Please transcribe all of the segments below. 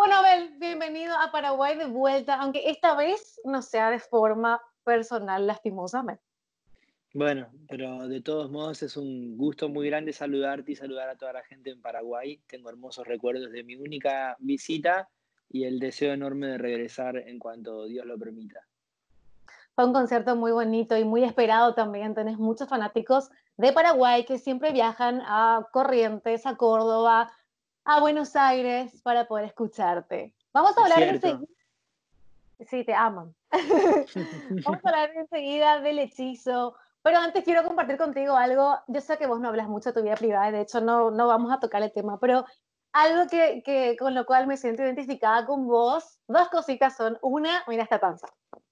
Bueno, Abel, bienvenido a Paraguay de vuelta, aunque esta vez no sea de forma personal, lastimosamente. Bueno, pero de todos modos es un gusto muy grande saludarte y saludar a toda la gente en Paraguay. Tengo hermosos recuerdos de mi única visita y el deseo enorme de regresar en cuanto Dios lo permita. Fue un concierto muy bonito y muy esperado también. Tenés muchos fanáticos de Paraguay que siempre viajan a Corrientes, a Córdoba, a Buenos Aires para poder escucharte. Vamos a ¿Es hablar cierto? enseguida, sí, te aman. Vamos a hablar enseguida del hechizo, pero antes quiero compartir contigo algo. Yo sé que vos no hablas mucho de tu vida privada, de hecho no vamos a tocar el tema, pero algo que con lo cual me siento identificada con vos, dos cositas son, una, mira esta panza.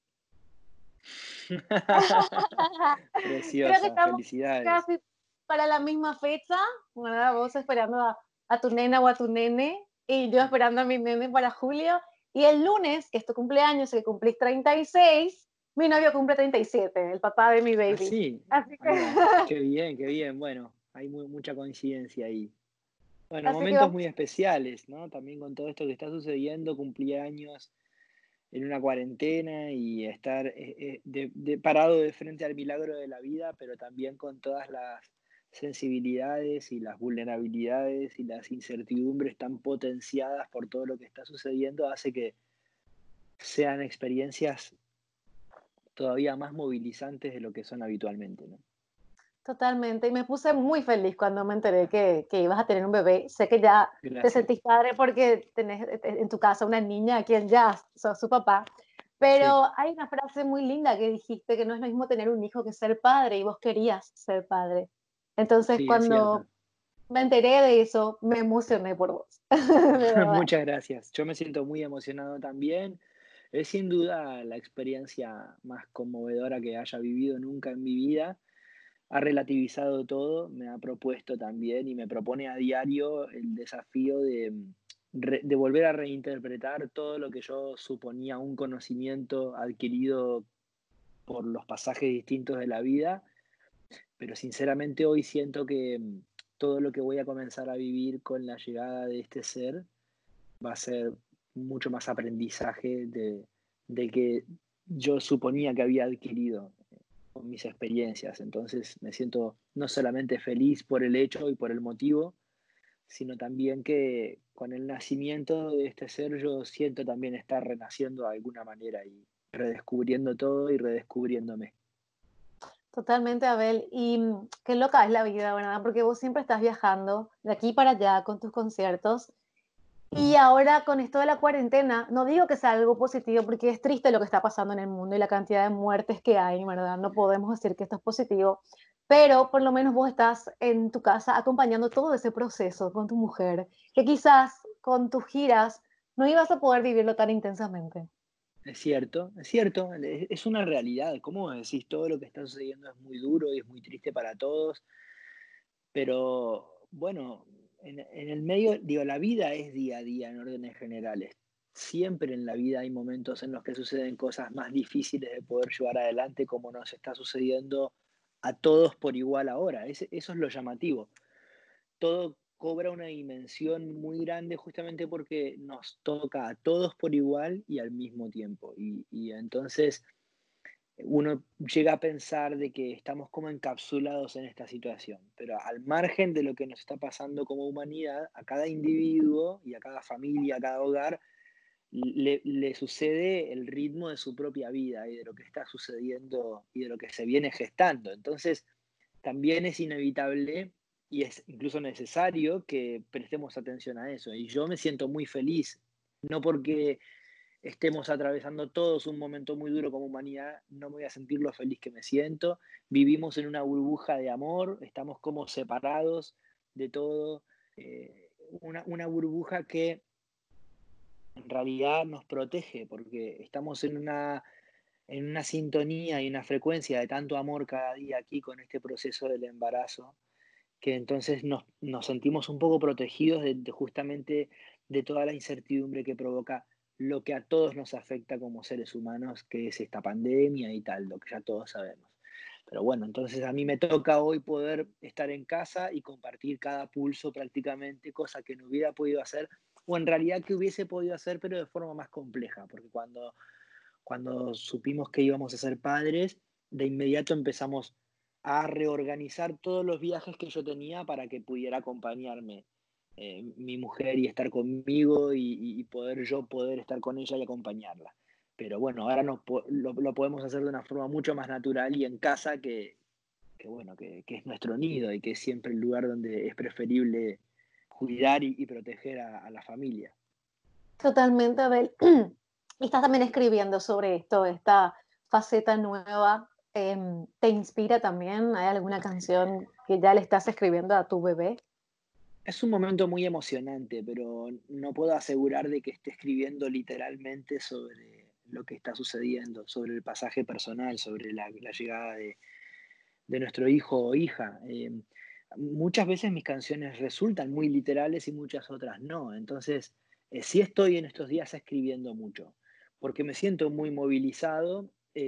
Creo que Preciosa, estamos felicidades. casi para la misma fecha, ¿verdad? Vos esperando a tu nena o a tu nene y yo esperando a mi nene para julio. Y el lunes, que es tu cumpleaños, que cumplís 36, mi novio cumple 37, el papá de mi Ah, baby. sí, Así que, ahí va. Qué bien, qué bien. Bueno, hay mucha coincidencia ahí. Bueno, así que momentos vamos. muy especiales, ¿no? También con todo esto que está sucediendo, cumplí años en una cuarentena y estar parado de frente al milagro de la vida, pero también con todas las sensibilidades y las vulnerabilidades y las incertidumbres tan potenciadas por todo lo que está sucediendo, hace que sean experiencias todavía más movilizantes de lo que son habitualmente, ¿no? Totalmente, y me puse muy feliz cuando me enteré que ibas a tener un bebé. Sé que ya te Gracias. sentís padre porque tenés en tu casa una niña a quien ya sos su papá, Sí, pero hay una frase muy linda que dijiste que no es lo mismo tener un hijo que ser padre y vos querías ser padre. Entonces, sí, es cuando cierto. me enteré de eso, me emocioné por vos, de verdad. Muchas gracias. Yo me siento muy emocionado también. Es sin duda la experiencia más conmovedora que haya vivido nunca en mi vida. Ha relativizado todo, me ha propuesto también y me propone a diario el desafío de volver a reinterpretar todo lo que yo suponía un conocimiento adquirido por los pasajes distintos de la vida, pero sinceramente hoy siento que todo lo que voy a comenzar a vivir con la llegada de este ser va a ser mucho más aprendizaje de que yo suponía que había adquirido con mis experiencias. Entonces me siento no solamente feliz por el hecho y por el motivo, sino también que con el nacimiento de este ser yo siento también estar renaciendo de alguna manera y redescubriendo todo y redescubriéndome. Totalmente, Abel. Y qué loca es la vida, ¿verdad? Porque vos siempre estás viajando de aquí para allá con tus conciertos. Y ahora con esto de la cuarentena, no digo que sea algo positivo porque es triste lo que está pasando en el mundo y la cantidad de muertes que hay, ¿verdad? No podemos decir que esto es positivo, pero por lo menos vos estás en tu casa acompañando todo ese proceso con tu mujer, que quizás con tus giras no ibas a poder vivirlo tan intensamente. Es cierto, es una realidad. Como decís, todo lo que está sucediendo es muy duro y es muy triste para todos, pero bueno, en el medio, digo, la vida es día a día en órdenes generales. Siempre en la vida hay momentos en los que suceden cosas más difíciles de poder llevar adelante, como nos está sucediendo a todos por igual ahora. Eso es lo llamativo. Todo cobra una dimensión muy grande justamente porque nos toca a todos por igual y al mismo tiempo. Y entonces uno llega a pensar de que estamos como encapsulados en esta situación, pero al margen de lo que nos está pasando como humanidad, a cada individuo y a cada familia, a cada hogar, le sucede el ritmo de su propia vida y de lo que está sucediendo y de lo que se viene gestando. Entonces, también es inevitable y es incluso necesario que prestemos atención a eso. Y yo me siento muy feliz, no porque estemos atravesando todos un momento muy duro como humanidad, no me voy a sentir lo feliz que me siento. Vivimos en una burbuja de amor, estamos como separados de todo. Una burbuja que en realidad nos protege porque estamos en una sintonía y una frecuencia de tanto amor cada día aquí con este proceso del embarazo, que entonces nos sentimos un poco protegidos justamente de toda la incertidumbre que provoca lo que a todos nos afecta como seres humanos, que es esta pandemia y tal, lo que ya todos sabemos. Pero bueno, entonces a mí me toca hoy poder estar en casa y compartir cada pulso prácticamente, cosa que no hubiera podido hacer, o en realidad que hubiese podido hacer, pero de forma más compleja, porque cuando supimos que íbamos a ser padres, de inmediato empezamos a reorganizar todos los viajes que yo tenía para que pudiera acompañarme mi mujer y estar conmigo y poder yo poder estar con ella y acompañarla. Pero bueno, ahora lo podemos hacer de una forma mucho más natural y en casa, bueno, que es nuestro nido y que es siempre el lugar donde es preferible cuidar y proteger a la familia. Totalmente, Abel. Y estás también escribiendo sobre esto, esta faceta nueva. ¿Te inspira también? ¿Hay alguna canción que ya le estás escribiendo a tu bebé? Es un momento muy emocionante, pero no puedo asegurar de que esté escribiendo literalmente sobre lo que está sucediendo, sobre el pasaje personal, sobre la llegada de nuestro hijo o hija. Muchas veces mis canciones resultan muy literales y muchas otras no. Entonces, sí estoy en estos días escribiendo mucho, porque me siento muy movilizado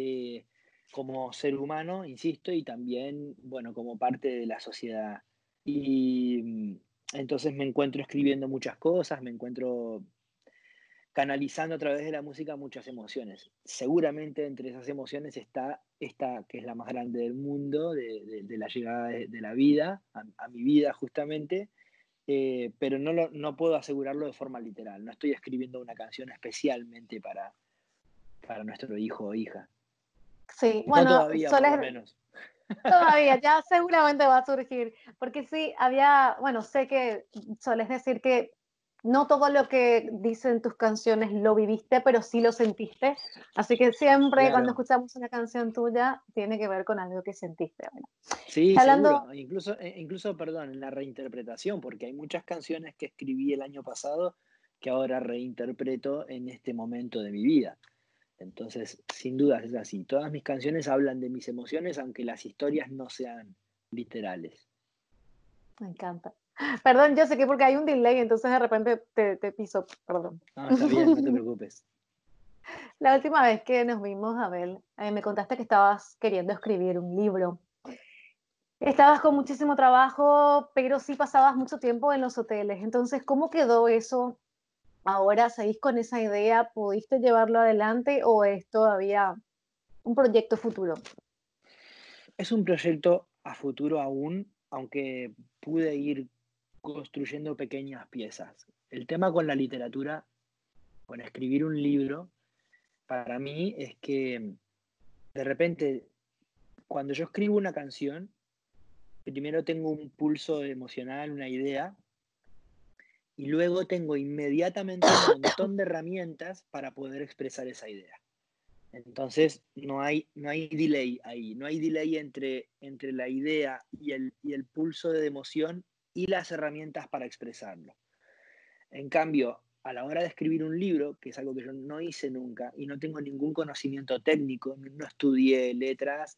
como ser humano, insisto, y también, bueno, como parte de la sociedad. Y entonces me encuentro escribiendo muchas cosas, me encuentro canalizando a través de la música muchas emociones. Seguramente entre esas emociones está esta, que es la más grande del mundo, de la llegada de la vida, a mi vida justamente, pero no puedo asegurarlo de forma literal. No estoy escribiendo una canción especialmente para nuestro hijo o hija. Sí, No bueno, todavía, por lo sueles, menos. todavía, ya seguramente va a surgir, porque sí, había, bueno, sé que sueles decir que no todo lo que dicen tus canciones lo viviste, pero sí lo sentiste, así que siempre cuando Claro. escuchamos una canción tuya tiene que ver con algo que sentiste. Bueno, Sí, hablando, seguro. Incluso, perdón, en la reinterpretación, porque hay muchas canciones que escribí el año pasado que ahora reinterpreto en este momento de mi vida. Entonces, sin dudas es así. Todas mis canciones hablan de mis emociones, aunque las historias no sean literales. me encanta. Perdón, yo sé que porque hay un delay, entonces de repente te piso, perdón. No, está bien, no te preocupes. La última vez que nos vimos, Abel, me contaste que estabas queriendo escribir un libro. Estabas con muchísimo trabajo, pero sí pasabas mucho tiempo en los hoteles. Entonces, ¿cómo quedó eso? ¿Ahora seguís con esa idea? ¿Pudiste llevarlo adelante o es todavía un proyecto futuro? Es un proyecto a futuro aún, aunque pude ir construyendo pequeñas piezas. El tema con la literatura, con escribir un libro, para mí es que de repente, cuando yo escribo una canción, primero tengo un pulso emocional, una idea, y luego tengo inmediatamente un montón de herramientas para poder expresar esa idea. Entonces, no hay delay ahí, no hay delay entre la idea y el pulso de emoción y las herramientas para expresarlo. En cambio, a la hora de escribir un libro, que es algo que yo no hice nunca y no tengo ningún conocimiento técnico, no estudié letras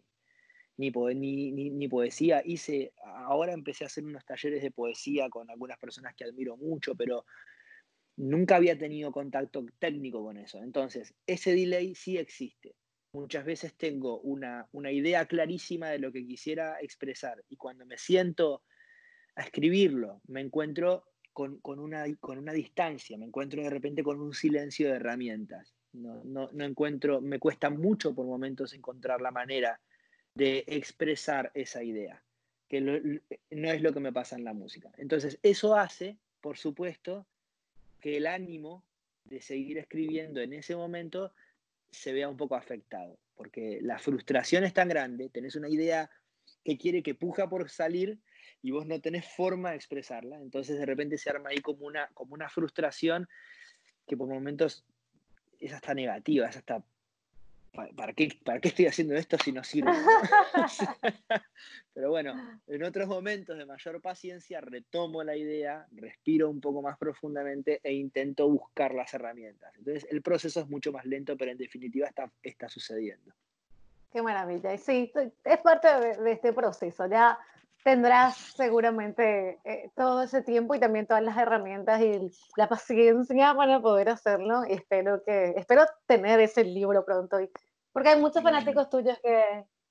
ni poesía. Ahora empecé a hacer unos talleres de poesía con algunas personas que admiro mucho, pero nunca había tenido contacto técnico con eso. Entonces, ese delay sí existe. Muchas veces tengo una idea clarísima de lo que quisiera expresar y cuando me siento a escribirlo, me encuentro con una distancia, me encuentro de repente con un silencio de herramientas. No encuentro, me cuesta mucho por momentos encontrar la manera de expresar esa idea, que no es lo que me pasa en la música. Entonces, eso hace, por supuesto, que el ánimo de seguir escribiendo en ese momento se vea un poco afectado, porque la frustración es tan grande, tenés una idea que puja por salir y vos no tenés forma de expresarla, entonces de repente se arma ahí como una frustración que por momentos es hasta negativa, es hasta ¿para qué estoy haciendo esto si no sirve, ¿no? Pero bueno, en otros momentos de mayor paciencia retomo la idea, respiro un poco más profundamente e intento buscar las herramientas. Entonces el proceso es mucho más lento, pero en definitiva está sucediendo. Qué maravilla. Y sí, es parte de este proceso. Ya tendrás seguramente todo ese tiempo y también todas las herramientas y la paciencia para poder hacerlo. Y espero tener ese libro pronto. Porque hay muchos fanáticos Igualmente. tuyos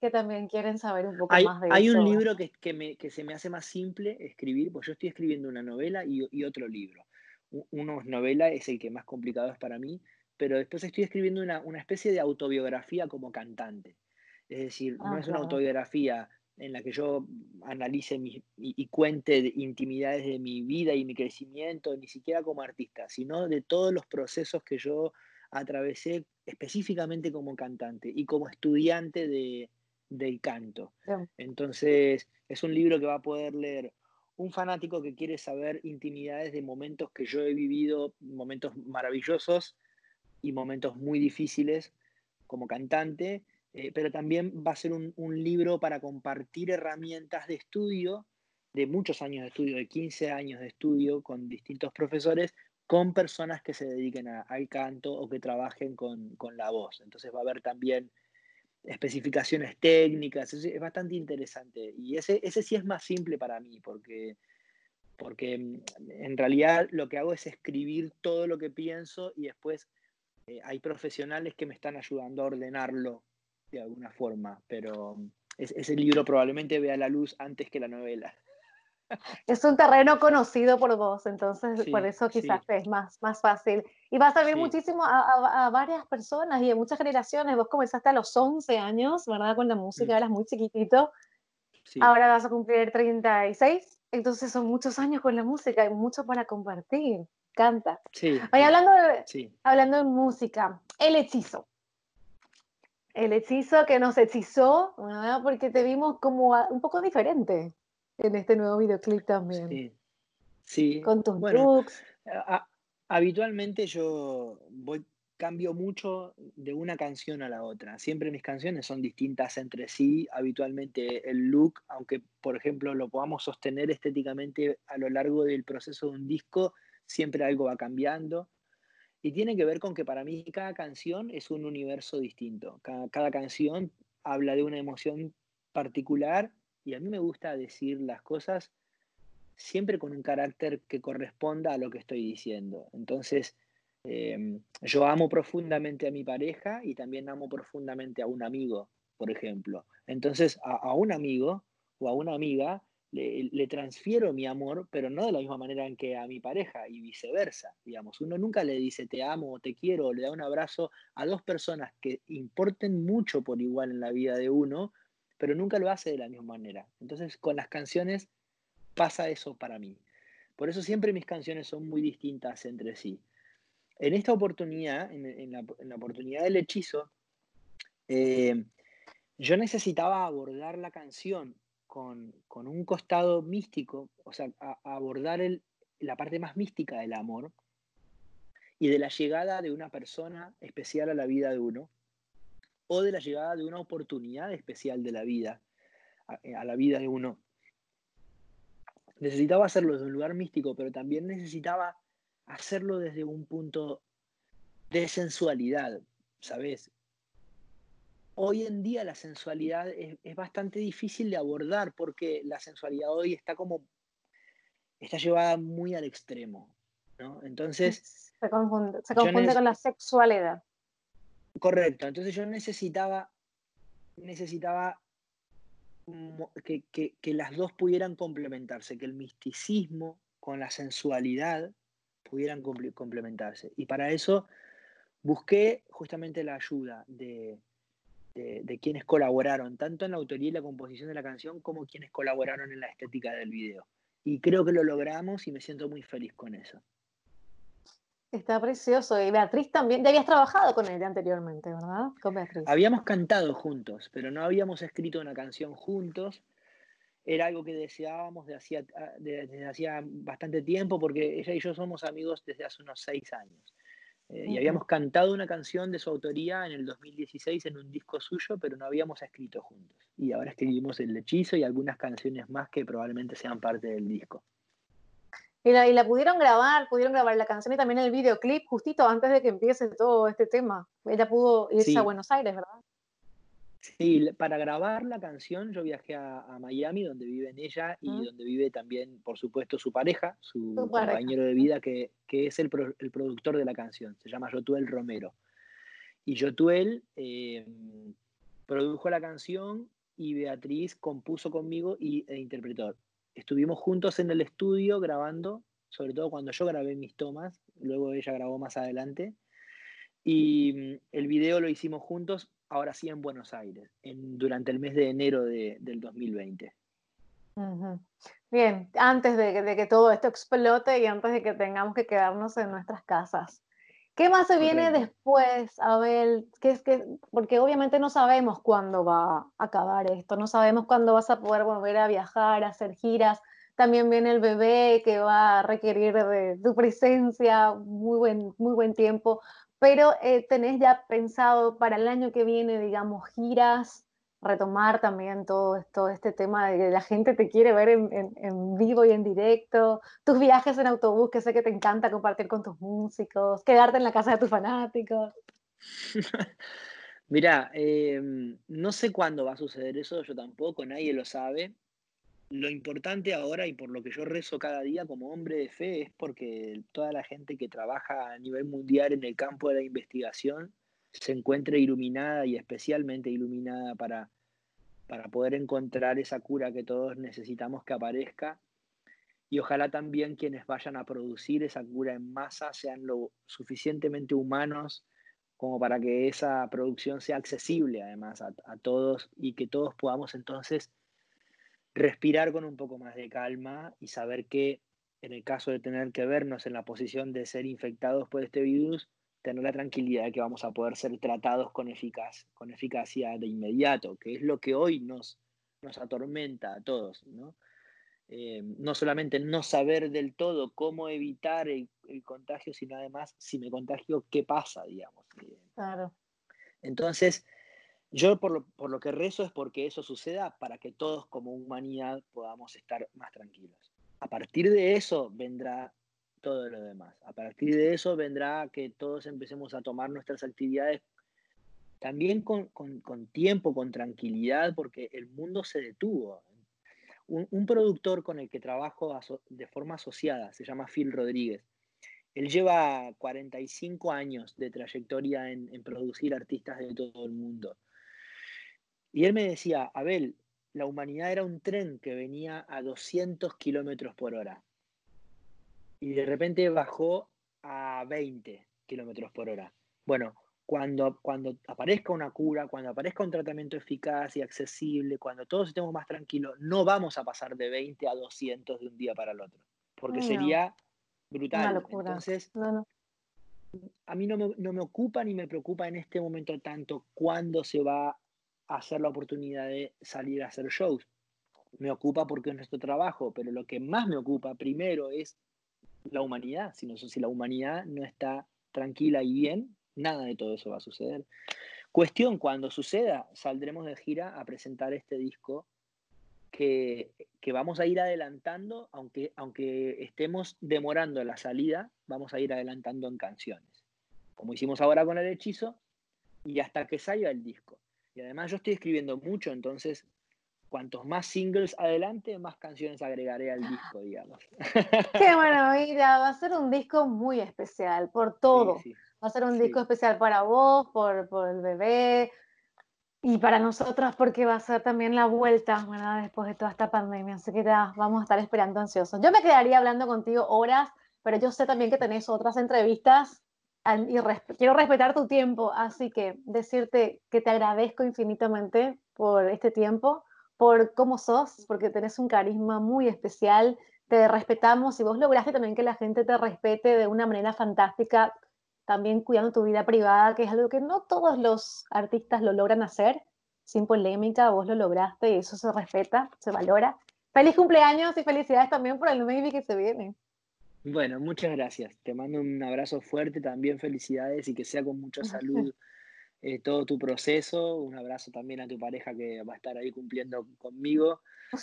que también quieren saber un poco Hay, más de hay un eso. libro que se me hace más simple escribir, pues yo estoy escribiendo una novela y otro libro. Uno es novela, es el que más complicado es para mí, pero después estoy escribiendo una especie de autobiografía como cantante. Es decir, no Ah, es una claro. autobiografía en la que yo analice y cuente intimidades de mi vida y mi crecimiento, ni siquiera como artista, sino de todos los procesos que yo atravesé específicamente como cantante y como estudiante del canto. Bien. Entonces, es un libro que va a poder leer un fanático que quiere saber intimidades de momentos que yo he vivido, momentos maravillosos y momentos muy difíciles como cantante, pero también va a ser un libro para compartir herramientas de estudio, de muchos años de estudio, de 15 años de estudio con distintos profesores, con personas que se dediquen al canto o que trabajen con la voz. Entonces va a haber también especificaciones técnicas, es bastante interesante. Y ese sí es más simple para mí, porque en realidad lo que hago es escribir todo lo que pienso y después hay profesionales que me están ayudando a ordenarlo de alguna forma, pero ese libro probablemente vea la luz antes que la novela. Es un terreno conocido por vos, entonces por Sí, eso quizás sí, te es más fácil. Y va a servir sí, muchísimo a varias personas y de muchas generaciones. Vos comenzaste a los 11 años, ¿verdad? Con la música, mm, eras muy chiquitito. sí, Ahora vas a cumplir 36, entonces son muchos años con la música y mucho para compartir. Canta. sí, Oye, sí. hablando de música, el hechizo. El hechizo que nos hechizó, ¿verdad? Porque te vimos como un poco diferente en este nuevo videoclip también, Sí, sí. con tus Bueno, looks. a- habitualmente cambio mucho de una canción a la otra. Siempre mis canciones son distintas entre sí. Habitualmente el look, aunque por ejemplo lo podamos sostener estéticamente a lo largo del proceso de un disco, siempre algo va cambiando. Y tiene que ver con que para mí cada canción es un universo distinto. Cada canción habla de una emoción particular y a mí me gusta decir las cosas siempre con un carácter que corresponda a lo que estoy diciendo. Entonces, yo amo profundamente a mi pareja y también amo profundamente a un amigo, por ejemplo. Entonces, a un amigo o a una amiga le transfiero mi amor, pero no de la misma manera en que a mi pareja y viceversa. Digamos, uno nunca le dice te amo o te quiero o le da un abrazo a dos personas que importen mucho por igual en la vida de uno, pero nunca lo hace de la misma manera. Entonces, con las canciones pasa eso para mí. Por eso siempre mis canciones son muy distintas entre sí. En esta oportunidad, en la oportunidad del hechizo, eh, yo necesitaba abordar la canción con un costado místico, o sea, abordar la parte más mística del amor y de la llegada de una persona especial a la vida de uno, o de la llegada de una oportunidad especial de la vida, a la vida de uno. Necesitaba hacerlo desde un lugar místico, pero también necesitaba hacerlo desde un punto de sensualidad, ¿sabes? Hoy en día la sensualidad es bastante difícil de abordar porque la sensualidad hoy está llevada muy al extremo, ¿no? Entonces, Se yo confunde con la sexualidad. correcto, entonces yo necesitaba que las dos pudieran complementarse, que el misticismo con la sensualidad pudieran complementarse. Y para eso busqué justamente la ayuda de quienes colaboraron, tanto en la autoría y la composición de la canción, como quienes colaboraron en la estética del video. Y creo que lo logramos y me siento muy feliz con eso. Está precioso. Y Beatriz también, ya habías trabajado con ella anteriormente, ¿verdad? Con Beatriz. Habíamos cantado juntos, pero no habíamos escrito una canción juntos. Era algo que deseábamos desde hacía bastante tiempo, porque ella y yo somos amigos desde hace unos 6 años. Y Ujú. habíamos cantado una canción de su autoría en el 2016 en un disco suyo, pero no habíamos escrito juntos. Y ahora escribimos El Hechizo y algunas canciones más que probablemente sean parte del disco. Y la pudieron grabar la canción y también el videoclip justito antes de que empiece todo este tema. Ella pudo irse a Sí, Buenos Aires, ¿verdad? sí, para grabar la canción yo viajé a Miami, donde viven ella y ¿Mm? donde vive también, por supuesto, su pareja, Tu su pareja. compañero de vida, que es el productor de la canción. Se llama Yotuel Romero. Y Yotuel produjo la canción y Beatriz compuso conmigo e interpretó. Estuvimos juntos en el estudio grabando, sobre todo cuando yo grabé mis tomas, luego ella grabó más adelante, y el video lo hicimos juntos, ahora sí en Buenos Aires, durante el mes de enero del 2020. Ujú. Bien, antes de que todo esto explote y antes de que tengamos que quedarnos en nuestras casas. ¿Qué más se viene Correcto. después, Abel? Porque obviamente no sabemos cuándo va a acabar esto, no sabemos cuándo vas a poder volver a viajar, a hacer giras. También viene el bebé que va a requerir de tu presencia muy buen tiempo. Pero ¿tenés ya pensado para el año que viene, digamos, giras? Retomar también todo esto, este tema de que la gente te quiere ver en vivo y en directo, tus viajes en autobús, que sé que te encanta compartir con tus músicos, quedarte en la casa de tus fanáticos. Mira, no sé cuándo va a suceder eso, yo tampoco, nadie lo sabe. Lo importante ahora y por lo que yo rezo cada día como hombre de fe es porque toda la gente que trabaja a nivel mundial en el campo de la investigación se encuentre iluminada y especialmente iluminada para poder encontrar esa cura que todos necesitamos que aparezca. Y ojalá también quienes vayan a producir esa cura en masa sean lo suficientemente humanos como para que esa producción sea accesible además a todos y que todos podamos entonces respirar con un poco más de calma y saber que en el caso de tener que vernos en la posición de ser infectados por este virus, tener la tranquilidad de que vamos a poder ser tratados con eficacia de inmediato, que es lo que hoy nos atormenta a todos, ¿no? No solamente no saber del todo cómo evitar el contagio, sino además, si me contagio, ¿qué pasa, digamos? Claro. Entonces, yo por lo que rezo es porque eso suceda para que todos como humanidad podamos estar más tranquilos. A partir de eso vendrá todo lo demás. A partir de eso vendrá que todos empecemos a tomar nuestras actividades también con tiempo, con tranquilidad, porque el mundo se detuvo. Un productor con el que trabajo de forma asociada, se llama Phil Rodríguez. Él lleva 45 años de trayectoria en producir artistas de todo el mundo. Y él me decía, Abel, la humanidad era un tren que venía a 200 kilómetros por hora y de repente bajó a 20 kilómetros por hora. Bueno, cuando aparezca una cura, cuando aparezca un tratamiento eficaz y accesible, cuando todos estemos más tranquilos, no vamos a pasar de 20 a 200 de un día para el otro, porque No, sería una brutal. locura. Entonces, No, no. a mí no me ocupa ni me preocupa en este momento tanto cuándo se va a hacer la oportunidad de salir a hacer shows. Me ocupa porque es nuestro trabajo, pero lo que más me ocupa primero es la humanidad. Si la humanidad no está tranquila y bien, nada de todo eso va a suceder. Cuestión, cuando suceda, saldremos de gira a presentar este disco que vamos a ir adelantando, aunque estemos demorando la salida, vamos a ir adelantando en canciones, como hicimos ahora con El Hechizo, y hasta que salga el disco. Y además yo estoy escribiendo mucho, entonces cuantos más singles adelante, más canciones agregaré al disco, digamos. Qué maravilla, va a ser un disco muy especial por Sí, todo. sí, Va a ser un disco sí. especial para vos, por el bebé y para nosotras porque va a ser también la vuelta, ¿verdad? Después de toda esta pandemia. Así que ya vamos a estar esperando ansiosos. Yo me quedaría hablando contigo horas, pero yo sé también que tenés otras entrevistas quiero respetar tu tiempo. Así que decirte que te agradezco infinitamente por este tiempo, por cómo sos, porque tenés un carisma muy especial, te respetamos y vos lograste también que la gente te respete de una manera fantástica, también cuidando tu vida privada, que es algo que no todos los artistas lo logran hacer, sin polémica, vos lo lograste y eso se respeta, se valora. Feliz cumpleaños y felicidades también por el maybe que se viene. Bueno, muchas gracias. Te mando un abrazo fuerte, también felicidades y que sea con mucha salud todo tu proceso. Un abrazo también a tu pareja que va a estar ahí cumpliendo conmigo.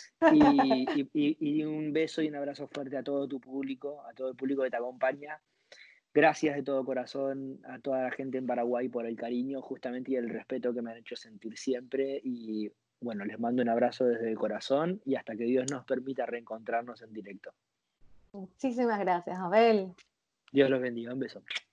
Y un beso y un abrazo fuerte a todo tu público, a todo el público que te acompaña. Gracias de todo corazón a toda la gente en Paraguay por el cariño justamente y el respeto que me han hecho sentir siempre. Y bueno, les mando un abrazo desde el corazón y hasta que Dios nos permita reencontrarnos en directo. Muchísimas gracias, Abel. Dios los bendiga. Un beso.